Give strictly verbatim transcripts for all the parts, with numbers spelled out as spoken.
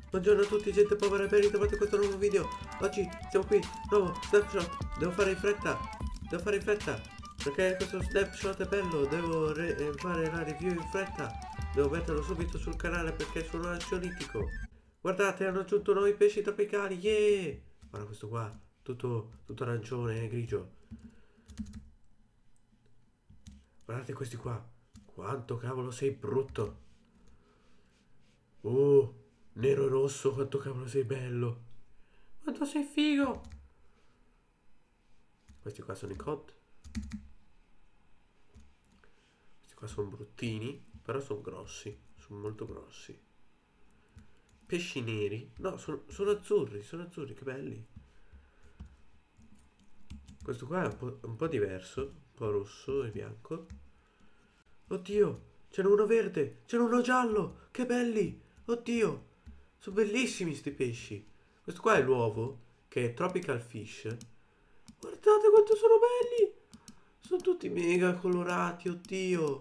Buongiorno a tutti, gente povera, e ben ritrovati in questo nuovo video. Oggi siamo qui, nuovo snapshot. Devo fare in fretta, devo fare in fretta, perché questo snapshot è bello. Devo fare la review in fretta. Devo metterlo subito sul canale perché sono ansiolitico. Guardate, hanno aggiunto nuovi pesci tropicali, yeah! Guarda questo qua, tutto, tutto arancione e grigio. Guardate questi qua, quanto cavolo sei brutto. Oh, nero e rosso, quanto cavolo sei bello. Quanto sei figo. Questi qua sono i cod. Questi qua sono bruttini, però sono grossi, sono molto grossi. Pesci neri, no, sono, sono azzurri, sono azzurri, che belli. Questo qua è un po', un po' diverso, un po' rosso e bianco. Oddio, c'era uno verde, c'era uno giallo, che belli. Oddio, sono bellissimi sti pesci. Questo qua è l'uovo, che è Tropical Fish. Guardate quanto sono belli. Sono tutti mega colorati, oddio.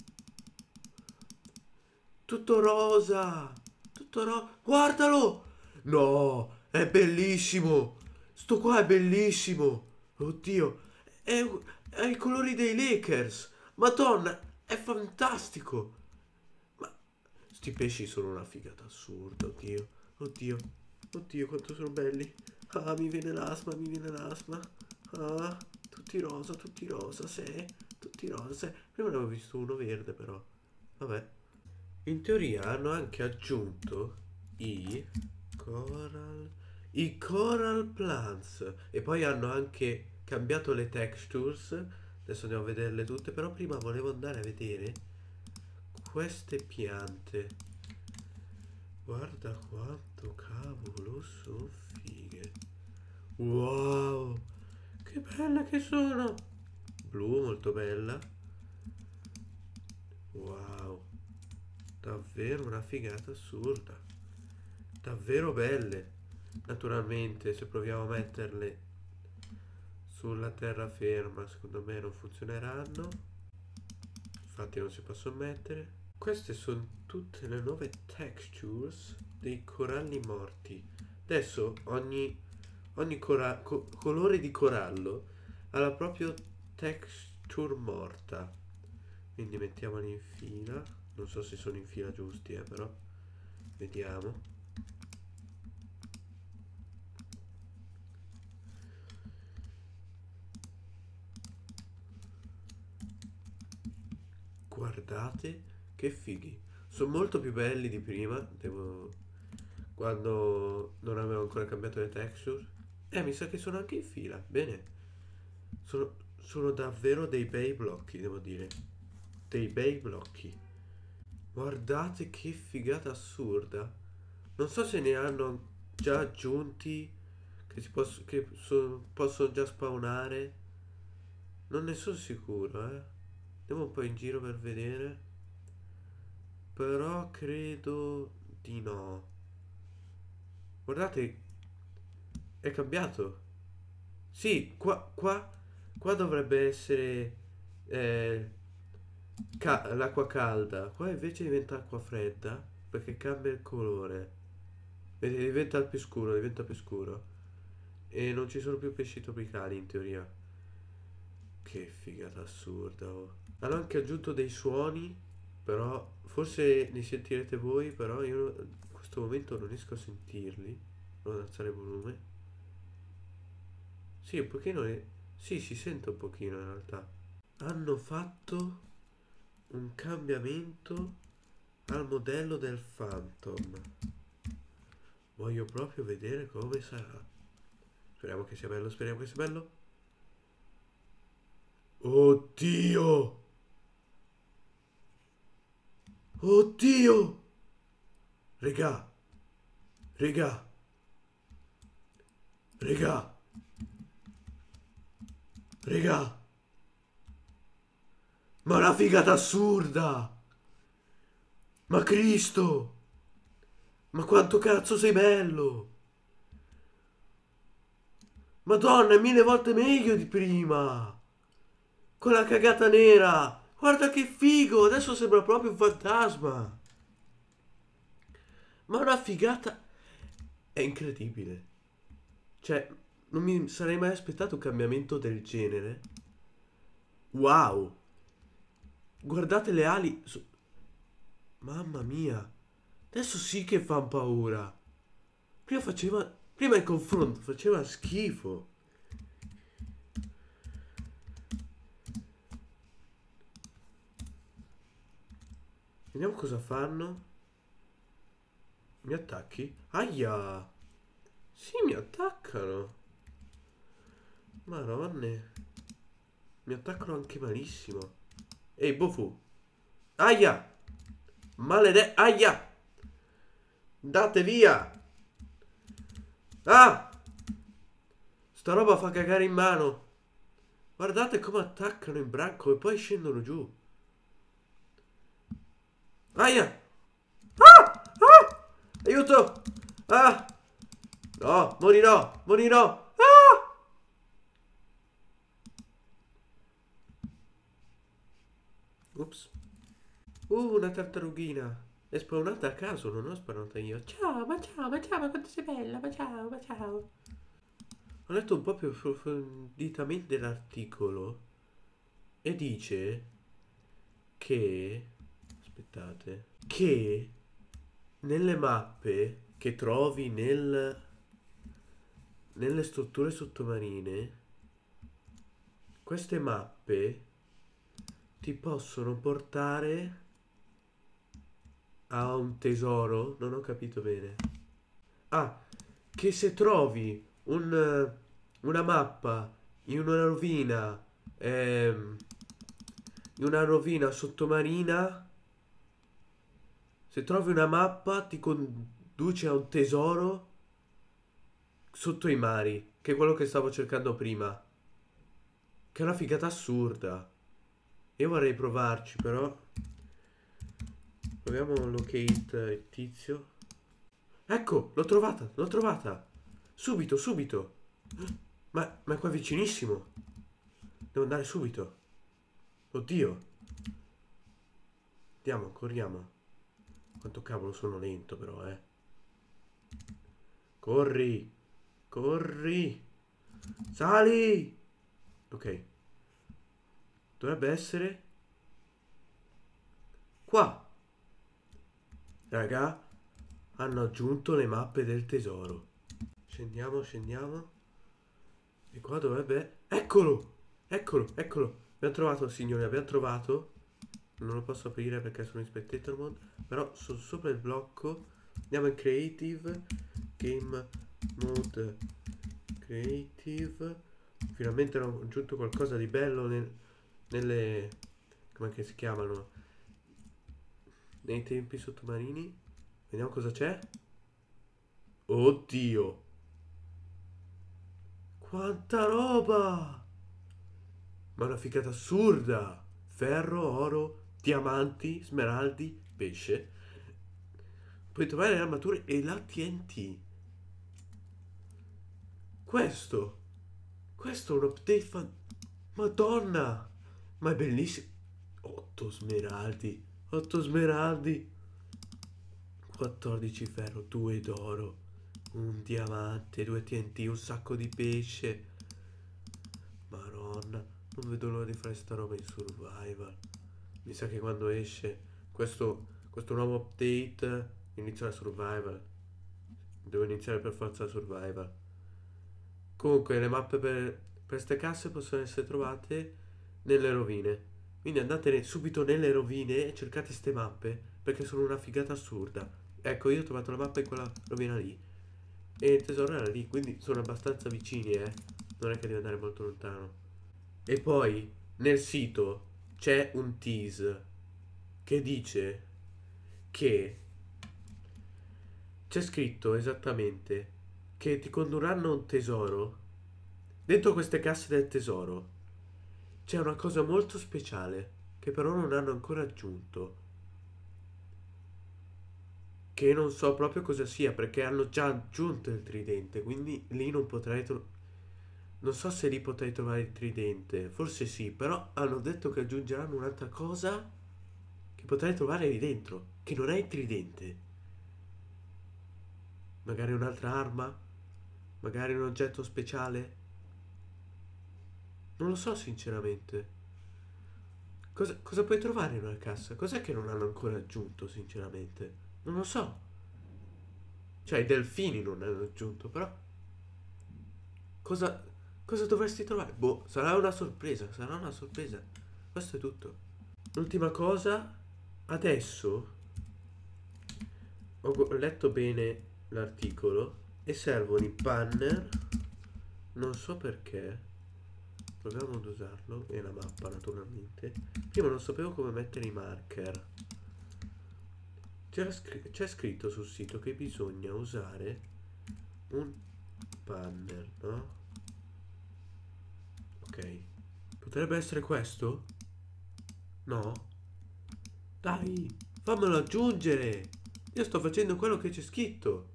Tutto rosa. Tutto rosa. Guardalo. No, è bellissimo. Sto qua è bellissimo. Oddio, è, è i colori dei Lakers. Madonna, è fantastico. Ma sti pesci sono una figata assurda, oddio. Oddio, oddio quanto sono belli. Ah, mi viene l'asma, mi viene l'asma. Ah, tutti rosa, tutti rosa, sì, tutti rosa. Prima ne avevo visto uno verde però. Vabbè. In teoria hanno anche aggiunto i coral, i coral plants. E poi hanno anche cambiato le textures. Adesso andiamo a vederle tutte. Però prima volevo andare a vedere queste piante. Guarda quanto cavolo sono fighe. Wow, che belle che sono. Blu, molto bella. Wow, davvero una figata assurda. Davvero belle. Naturalmente se proviamo a metterle sulla terraferma secondo me non funzioneranno. Infatti non si possono mettere. Queste sono tutte le nuove textures dei coralli morti. Adesso ogni, ogni cora co colore di corallo ha la propria texture morta. Quindi mettiamoli in fila. Non so se sono in fila giusti, eh, però vediamo. Guardate che fighi. Sono molto più belli di prima. Devo... Quando non avevo ancora cambiato le texture. Eh, mi sa che sono anche in fila. Bene. Sono, sono davvero dei bei blocchi, devo dire. Dei bei blocchi. Guardate che figata assurda. Non so se ne hanno già aggiunti che, si posso, che so, possono già spawnare. Non ne sono sicuro, eh. Andiamo un po' in giro per vedere. Però credo di no. Guardate, è cambiato. Sì, qua, qua, qua dovrebbe essere eh, ca l'acqua calda. Qua invece diventa acqua fredda perché cambia il colore. Vedete, diventa più scuro, diventa più scuro. E non ci sono più pesci tropicali in teoria. Che figata assurda, oh. Hanno anche aggiunto dei suoni, però forse li sentirete voi, però io in questo momento non riesco a sentirli. Non alzare il volume. Sì, un pochino è... Sì, si sente un pochino in realtà. Hanno fatto un cambiamento al modello del Phantom. Voglio proprio vedere come sarà. Speriamo che sia bello, speriamo che sia bello. Oddio! Oddio! Regà! Regà! Regà! Regà! Ma una figata assurda! Ma Cristo! Ma quanto cazzo sei bello! Madonna, è mille volte meglio di prima! Con la cagata nera! Guarda che figo! Adesso sembra proprio un fantasma! Ma una figata... È incredibile. Cioè, non mi sarei mai aspettato un cambiamento del genere. Wow! Guardate le ali. su- Mamma mia. Adesso sì che fan paura. Prima faceva... Prima il confronto faceva schifo. Vediamo cosa fanno. Mi attacchi? Aia! Sì, mi attaccano. Maronne. Mi attaccano anche malissimo. Ehi, Bofu. Aia! Maledetto. Aia! Date via! Ah! Sta roba fa cagare in mano. Guardate come attaccano in branco e poi scendono giù. Aia! Ah! Ah! Aiuto! Ah! No, morirò! Morirò! Ah! Ups. Uh, una tartarughina. È spawnata a caso, non ho spawnato io. Ciao, ma ciao, ma ciao, ma quanto sei bella, ma ciao, ma ciao. Ho letto un po' più approfonditamente l'articolo e dice che... Aspettate. Che nelle mappe che trovi nel... nelle strutture sottomarine, queste mappe ti possono portare a un tesoro. Non ho capito bene. Ah, che se trovi un, una mappa in una rovina, ehm, in una rovina sottomarina, se trovi una mappa ti conduce a un tesoro sotto i mari, che è quello che stavo cercando prima. Che è una figata assurda. Io vorrei provarci, però. Proviamo a locate il tizio. Ecco, l'ho trovata, l'ho trovata. Subito, subito. Ma, ma è qua vicinissimo. Devo andare subito. Oddio. Andiamo, corriamo. Quanto cavolo sono lento però, eh. Corri. Corri. Sali. Ok. Dovrebbe essere qua. Raga, hanno aggiunto le mappe del tesoro. Scendiamo, scendiamo. E qua dovrebbe... Eccolo! Eccolo, eccolo. Abbiamo trovato, signori, abbiamo trovato. Non lo posso aprire perché sono in spectator mode. Però sono sopra il blocco. Andiamo in creative. Game mode creative. Finalmente hanno aggiunto qualcosa di bello nel, nelle... come che si chiamano? Nei tempi sottomarini. Vediamo cosa c'è. Oddio. Quanta roba! Ma è una figata assurda. Ferro, oro, diamanti, smeraldi, pesce. Puoi trovare le armature e la T N T. Questo. Questo è un update fan... Madonna! Ma è bellissimo. otto smeraldi. otto smeraldi. quattordici ferro, due d'oro, un diamante, due T N T, un sacco di pesce. Maronna, non vedo l'ora di fare sta roba in survival. Mi sa che quando esce questo, questo nuovo update inizia la survival. Devo iniziare per forza la survival. Comunque le mappe per queste casse possono essere trovate nelle rovine. Quindi andate subito nelle rovine e cercate ste mappe perché sono una figata assurda. Ecco, io ho trovato la mappa in quella rovina lì. E il tesoro era lì, quindi sono abbastanza vicini, eh. Non è che devi andare molto lontano. E poi, nel sito, c'è un tease che dice che... C'è scritto esattamente che ti condurranno a un tesoro. Dentro queste casse del tesoro c'è una cosa molto speciale che però non hanno ancora aggiunto. Che non so proprio cosa sia perché hanno già aggiunto il tridente, quindi lì non potrei trovare... Non so se lì potrei trovare il tridente, forse sì, però hanno detto che aggiungeranno un'altra cosa che potrei trovare lì dentro, che non è il tridente. Magari un'altra arma? Magari un oggetto speciale? Non lo so sinceramente. Cosa, cosa puoi trovare in una cassa? Cos'è che non hanno ancora aggiunto sinceramente? Non lo so. Cioè i delfini non hanno aggiunto, però cosa, cosa dovresti trovare? Boh, sarà una sorpresa, sarà una sorpresa. Questo è tutto. L'ultima cosa, adesso ho gu- letto bene l'articolo e servono i banner, non so perché. Proviamo ad usarlo e la mappa naturalmente. Prima non sapevo come mettere i marker. C'era scri- c'è scritto sul sito che bisogna usare un banner, no? Ok. Potrebbe essere questo? No? Dai, fammelo aggiungere! Io sto facendo quello che c'è scritto.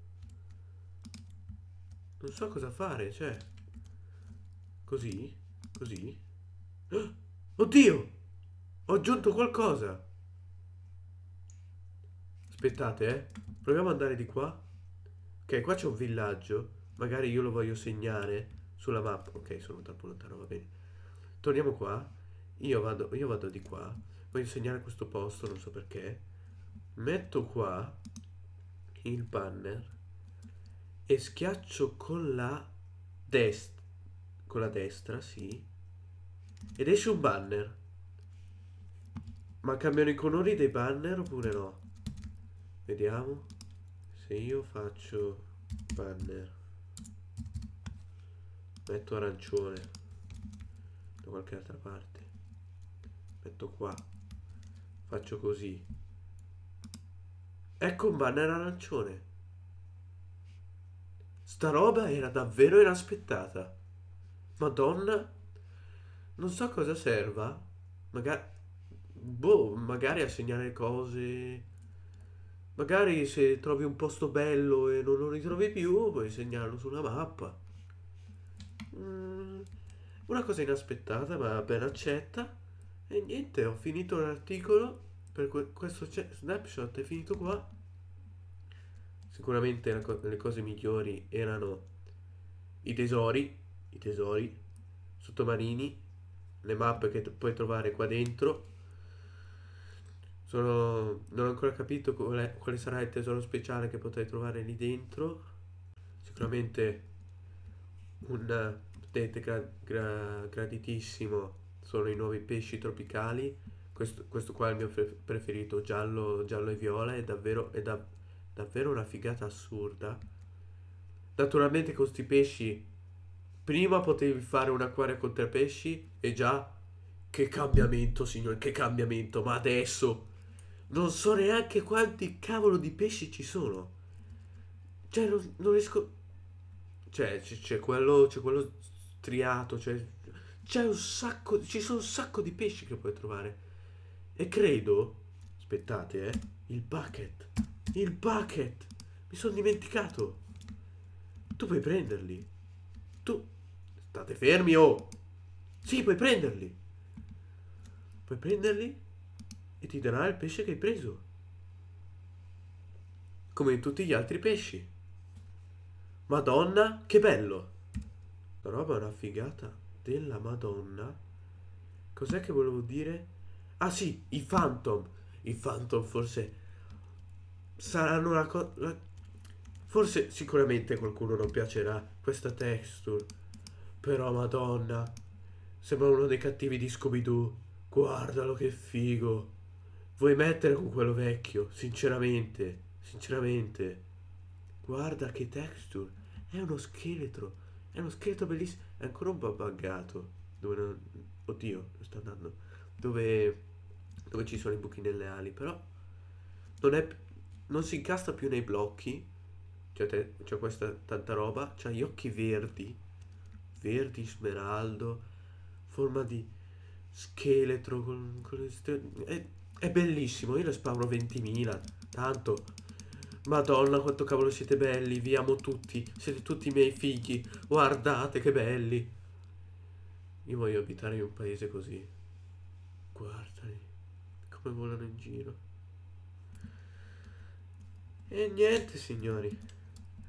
Non so cosa fare, cioè. Così? Così? Ah! Oddio! Ho aggiunto qualcosa! Aspettate, eh. Proviamo ad andare di qua. Ok, qua c'è un villaggio. Magari io lo voglio segnare sulla mappa. Ok, sono troppo lontano, va bene. Torniamo qua. Io vado, io vado di qua. Voglio segnare questo posto, non so perché. Metto qua il banner e schiaccio con la destra. Con la destra, sì. Ed esce un banner. Ma cambiano i colori dei banner oppure no? Vediamo. Se io faccio banner, metto arancione da qualche altra parte, metto qua, faccio così. Ecco un banner arancione. Sta roba era davvero inaspettata. Madonna, non so cosa serva. Magari, boh, magari a segnare cose. Magari se trovi un posto bello e non lo ritrovi più, puoi segnarlo sulla mappa. Mm, una cosa inaspettata, ma ben accetta. E niente, ho finito l'articolo. Per que- questo ce- snapshot è finito qua. Sicuramente la co- le cose migliori erano i tesori, i tesori sottomarini, le mappe che t- puoi trovare qua dentro. Sono, non ho ancora capito qual è- quale sarà il tesoro speciale che potrai trovare lì dentro. Sicuramente un potente gra- gra- graditissimo sono i nuovi pesci tropicali. Questo, questo qua è il mio pre- preferito, giallo, giallo e viola, è davvero, è da- davvero una figata assurda. Naturalmente con questi pesci, prima potevi fare un acquario con tre pesci e già, che cambiamento signore, che cambiamento, ma adesso non so neanche quanti cavolo di pesci ci sono. Cioè, non, non riesco. Cioè, c- c'è quello, c'è quello striato, cioè, c'è un sacco, ci sono un sacco di pesci che puoi trovare. E credo, aspettate, eh, il bucket, il bucket, mi sono dimenticato. Tu puoi prenderli. Tu, state fermi, oh. Sì, puoi prenderli. Puoi prenderli e ti darà il pesce che hai preso. Come in tutti gli altri pesci. Madonna, che bello. La roba è una figata della Madonna. Cos'è che volevo dire? Ah sì, i Phantom. I Phantom forse saranno una cosa. Forse sicuramente a qualcuno non piacerà questa texture. Però Madonna, sembra uno dei cattivi di Scooby-Doo. Guardalo che figo. Vuoi mettere con quello vecchio? Sinceramente, sinceramente. Guarda che texture. È uno scheletro. È uno scheletro bellissimo. È ancora un po' buggato. Dove non. Oddio, sto andando. Dove. Dove ci sono i buchi nelle ali. Però. Non è. Non si incastra più nei blocchi. C'è, te- c'è questa tanta roba. C'ha gli occhi verdi. Verdi, smeraldo. Forma di scheletro. Con, con le ste- è, è bellissimo. Io ne spawno ventimila. Tanto. Madonna, quanto cavolo siete belli, vi amo tutti, siete tutti i miei figli, guardate che belli. Io voglio abitare in un paese così. Guardali, come volano in giro. E niente, signori.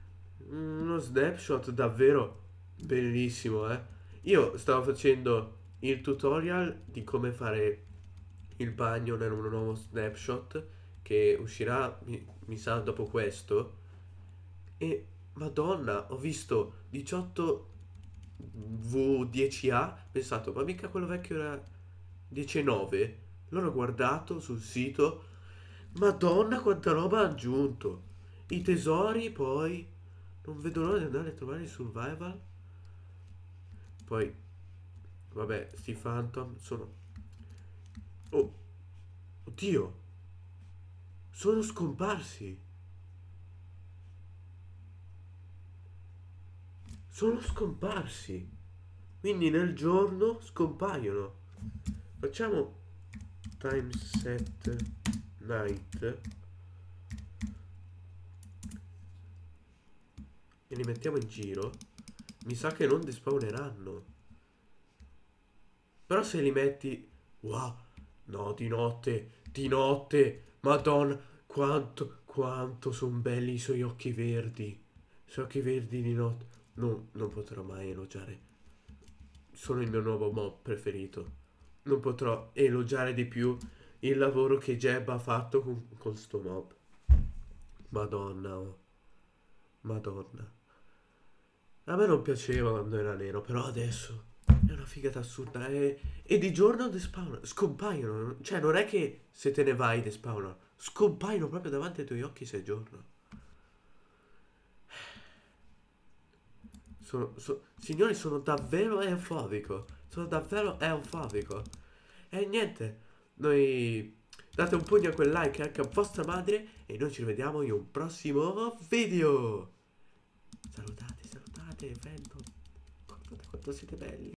Uno snapshot davvero bellissimo, eh. Io stavo facendo il tutorial di come fare il bagno nel un nuovo snapshot che uscirà, mi, mi sa, dopo questo. E Madonna, ho visto diciotto V dieci A, ho pensato, ma mica quello vecchio era dieci nove? Allora ho guardato sul sito, Madonna quanta roba ha aggiunto. I tesori poi, non vedo l'ora di andare a trovare il survival. Poi, vabbè, sti phantom sono... Oh, oddio, sono scomparsi. Sono scomparsi. Quindi nel giorno scompaiono. Facciamo time set night e li mettiamo in giro. Mi sa che non despawneranno. Però se li metti... Wow. No, di notte. Di notte. Madonna. Quanto, quanto sono belli i suoi occhi verdi. I suoi occhi verdi di notte. No, non potrò mai elogiare. Sono il mio nuovo mob preferito. Non potrò elogiare di più il lavoro che Jeb ha fatto con, con sto mob. Madonna, oh. Madonna. A me non piaceva quando era nero, però adesso è una figata assurda. E, e di giorno despawnano, scompaiono. Cioè, non è che se te ne vai despawnano, scompaiono proprio davanti ai tuoi occhi se è giorno. Sono, so- signori, sono davvero eufobico. Sono davvero eufobico. E niente, noi date un pugno a quel like anche a vostra madre e noi ci rivediamo in un prossimo video. Salutate, salutate, Phantom. Guardate quanto siete belli.